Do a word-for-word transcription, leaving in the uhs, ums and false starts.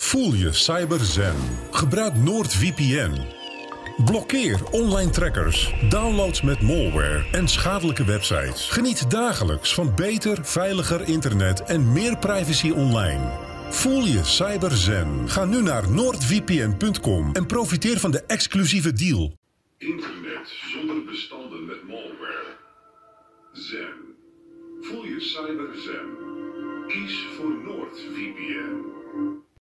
Voel je cyberzen. Gebruik NordVPN. Blokkeer online trackers, downloads met malware en schadelijke websites. Geniet dagelijks van beter, veiliger internet en meer privacy online. Voel je cyberzen. Ga nu naar noordvpn punt com en profiteer van de exclusieve deal. Internet zonder bestanden met malware. Zen. Voel je cyberzen. Kies voor NordVPN.